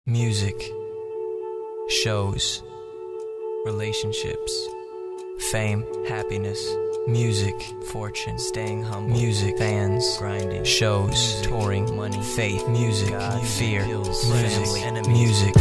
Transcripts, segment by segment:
Music, shows, relationships, fame, happiness, music, fortune, staying humble, music, fans, grinding, shows, music, touring, money, faith, music, God, fear, pills, music, enemies, music.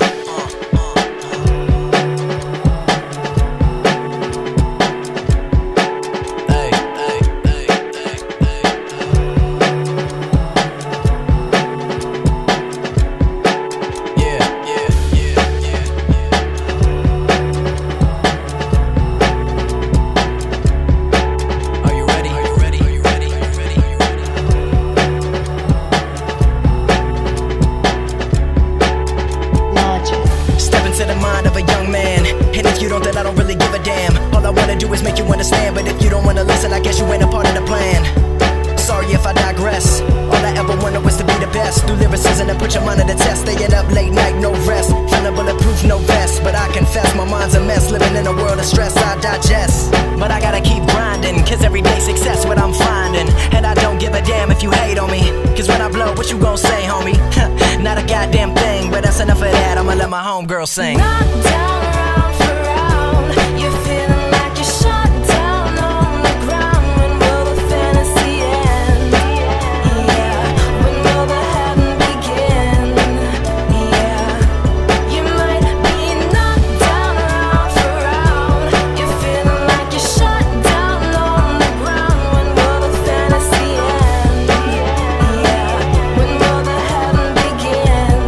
I don't really give a damn. All I wanna do is make you understand, but if you don't wanna listen, I guess you ain't a part of the plan. Sorry if I digress. All I ever wanted was to be the best. Do lyricism and put your mind to the test. Staying up late night, no rest. Feeling bulletproof, no vest. But I confess my mind's a mess. Living in a world of stress I digest. But I gotta keep grinding, cause everyday success what I'm finding. And I don't give a damn if you hate on me, cause when I blow, what you gon' say, homie? Not a goddamn thing, but that's enough of that. I'ma let my homegirl sing. Knock down around for round. You're feeling like you're shut down on the ground. When will the fantasy end? Yeah. When will the heaven begin? Yeah. You might be knocked down around for round. You're feeling like you're shut down on the ground. When will the fantasy end? Yeah. When will the heaven begin?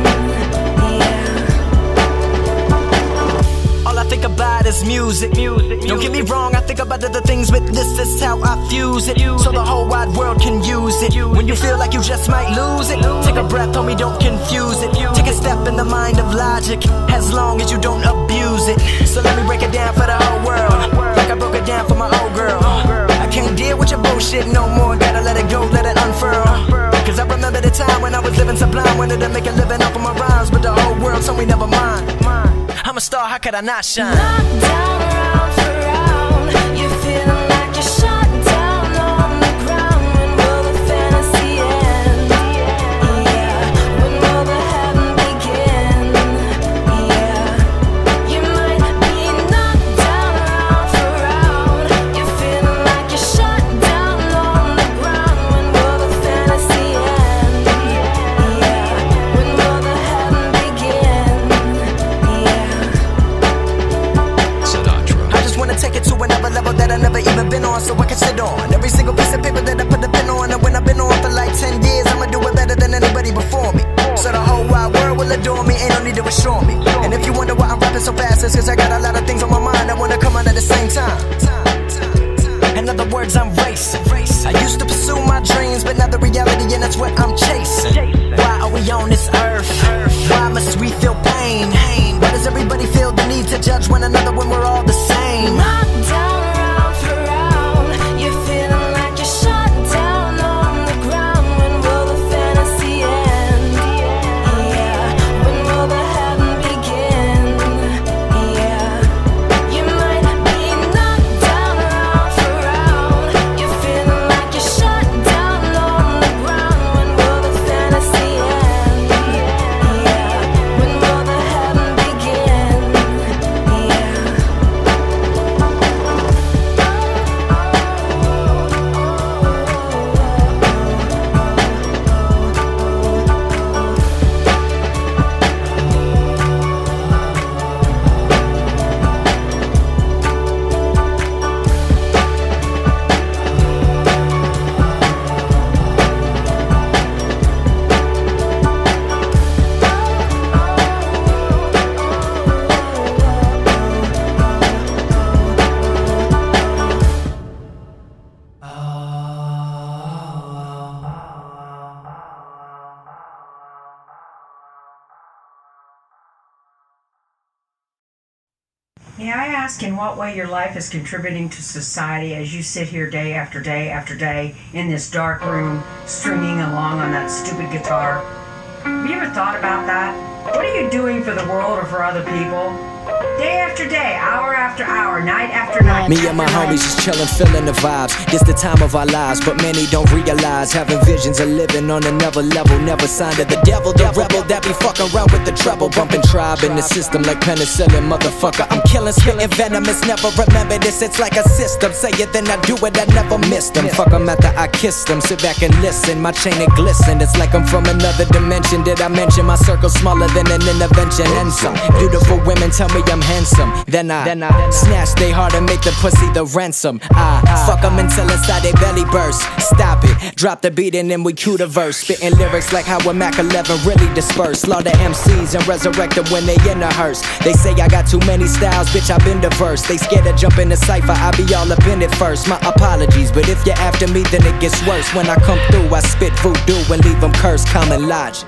Yeah. All I think about is music. Don't get me wrong, I think about other things, but this is how I fuse it, so the whole wide world can use it. When you feel like you just might lose it, take a breath, homie, don't confuse it. Take a step in the mind of logic, as long as you don't abuse it. So let me break it down for the whole world, like I broke it down for my old girl. I can't deal with your bullshit no more, gotta let it go, let it unfurl. Cause I remember the time when I was living sublime, wanted to make a living off of my rhymes, but the whole world told me never mind. I'm a star, how could I not shine? Knock down around for round. You're feeling like you're shut down on the ground. When will the fantasy end? Yeah. When will the heaven begin? Yeah. You might be knocked down around for round. You're feeling like you're shut down on the ground. When will the fantasy end? Yeah. When will the heaven begin? I just wanna take it to another level that I never even been on, so I can sit on every single piece of paper that I put a pen on. And when I've been on for like 10 years, I'ma do it better than anybody before me. So the whole wide world will adore me, ain't no need to assure me. And if you wonder why I'm rapping so fast, it's cause I got a lot of things on my mind that wanna come out at the same time. In other words, I'm racing. I used to pursue my dreams, but now the reality, and that's what I'm chasing. Why are we on this earth? Why must we feel pain? Why does everybody feel the need to judge one another when we're all the same? Knock down around for round. You're feeling like you're shut down on the ground. When will the fantasy end? Yeah. When will the heaven begin? Yeah. You might be knocked down around for round. You're feeling like you're shut down on the ground. When will the fantasy end? Yeah. When will the heaven begin? Yeah. May I ask in what way your life is contributing to society as you sit here day after day after day in this dark room, stringing along on that stupid guitar? Have you ever thought about that? What are you doing for the world or for other people? day after day, hour after hour, night after night. Me and my homies just chillin', feelin' the vibes. This the time of our lives, but many don't realize. Having visions of living on another level. Never signed to the devil, the rebel that be fucking around with the treble. Bumping tribe in the system like penicillin, motherfucker. I'm killing, spitting venomous. Never remember this, it's like a system. Say it, then I do it, I never missed them. Fuck them after I kissed them. Sit back and listen, my chain it glisten. It's like I'm from another dimension. Did I mention my circle smaller than an intervention? And some beautiful women tell me I'm handsome. Then I snatch they heart and make the pussy the ransom. I fuck them until inside their belly burst. Stop it, drop the beat and then we cue the verse. Spitting lyrics like how a Mac 11 really disperse. Slaughter MCs and resurrect them when they in the hearse. They say I got too many styles, bitch, I've been diverse. They scared to jump in the cypher, I be all up in it first. My apologies, but if you're after me, then it gets worse. When I come through, I spit voodoo and leave them cursed. Common logic.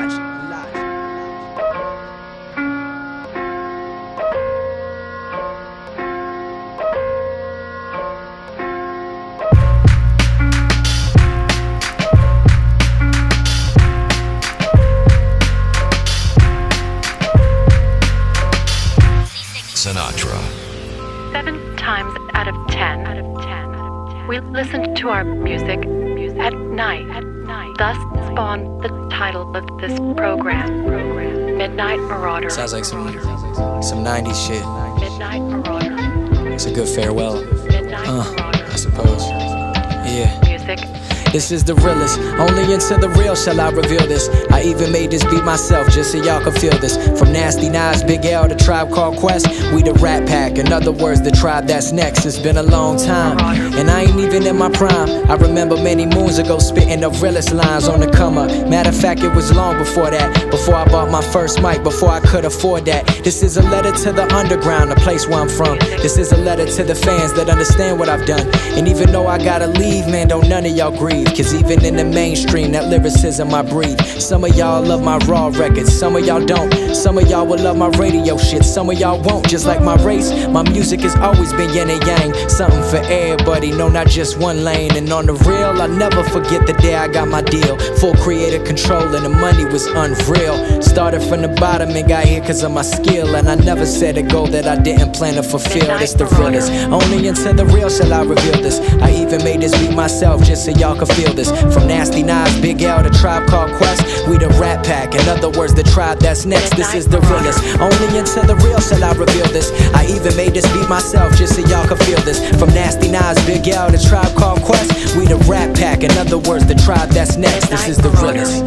Sinatra. 7 times out of 10, we listen to our music at night. Thus spawned the title of this program, Midnight Marauder. Sounds like some 90s shit. Midnight Marauder. It's a good farewell. Midnight Marauder. I suppose. Yeah. Music. This is the realest, only into the real shall I reveal this. I even made this beat myself just so y'all can feel this. From Nasty Nas, Big L, the Tribe Called Quest, we the Rat Pack. In other words, the tribe that's next. It's been a long time, and I ain't even in my prime. I remember many moons ago spitting the realest lines on the come up. Matter of fact, it was long before that, before I bought my first mic, before I could afford that. This is a letter to the underground, the place where I'm from. This is a letter to the fans that understand what I've done. And even though I gotta leave, man, don't none of y'all grieve. Cause even in the mainstream, that lyricism I breathe. Some of y'all love my raw records, some of y'all don't. Some of y'all will love my radio shit, some of y'all won't. Just like my race, my music has always been yin and yang. Something for everybody, no, not just one lane. And on the real, I'll never forget the day I got my deal. Full creative control and the money was unreal. Started from the bottom and got here cause of my skill. And I never set a goal that I didn't plan to fulfill. It's the realest, only into the real shall I reveal this. I even made this beat myself just so y'all could feel this. From Nasty Nas, Big L, the Tribe Called Quest, we the Rat Pack. In other words, the tribe that's next. This is the realest, only into the real shall I reveal this. I even made this beat myself just so y'all could feel this. From Nasty Nas, Big L, the Tribe Called Quest, we the Rat Pack. In other words, the tribe that's next. This is the realest.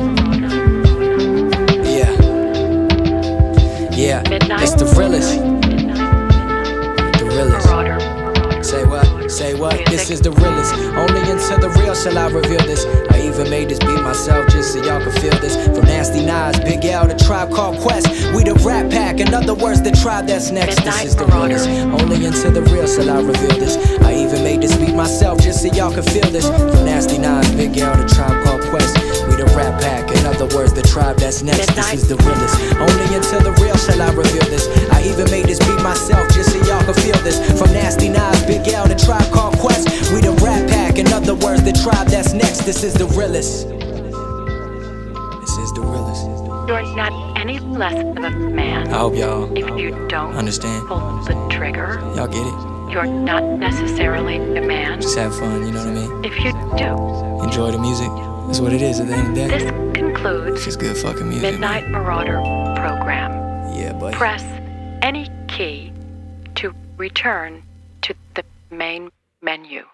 Yeah, it's the realest. The realest. Say what? Say what? This is the realest. Only into the real shall I reveal this. I even made this beat myself just so y'all can feel this. From Nasty Nas, Big L, the Tribe Called Quest, we the Rat Pack. In other words, the tribe that's next. This is the realest. Only into the real shall I reveal this. I even made this beat myself just so y'all can feel this. From Nasty Nas, Big L, the Tribe Called Quest, we the Rat Pack. In other words, the tribe that's next. This is the realest. Only into the real shall I reveal this. I even made this beat myself just so y'all can feel this. From Nasty Nas, Big L, the Tribe Called Quest, we the Rat Pack. In other words, the tribe that's next. This is the realest. This is the realest. You're not any less of a man. I hope y'all if you don't understand. pull the trigger. Y'all get it? You're not necessarily a man. Just have fun, you know what I mean? If you do, enjoy the music. That's what it is at the end of the day. this concludes It's just good fucking music. Midnight Marauder program. Yeah, buddy. Press any key to return to the main menu.